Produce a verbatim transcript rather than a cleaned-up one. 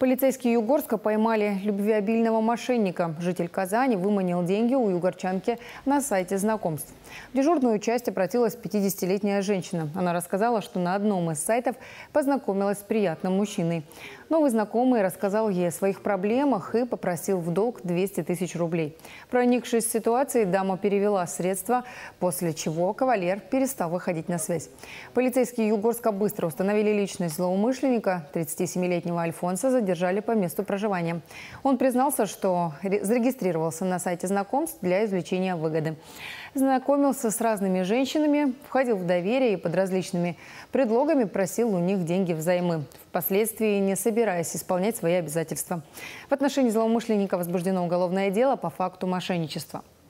Полицейские Югорска поймали любвеобильного мошенника. Житель Казани выманил деньги у югорчанки на сайте знакомств. В дежурную часть обратилась пятидесятилетняя женщина. Она рассказала, что на одном из сайтов познакомилась с приятным мужчиной. Новый знакомый рассказал ей о своих проблемах и попросил в долг двести тысяч рублей. Проникшись в ситуацию, дама перевела средства, после чего кавалер перестал выходить на связь. Полицейские Югорска быстро установили личность злоумышленника. тридцатисемилетнего Альфонса задержали по месту проживания. Он признался, что зарегистрировался на сайте знакомств для извлечения выгоды. Знакомился с разными женщинами, входил в доверие и под различными предлогами просил у них деньги взаймы, впоследствии не собираясь исполнять свои обязательства. В отношении злоумышленника возбуждено уголовное дело по факту мошенничества.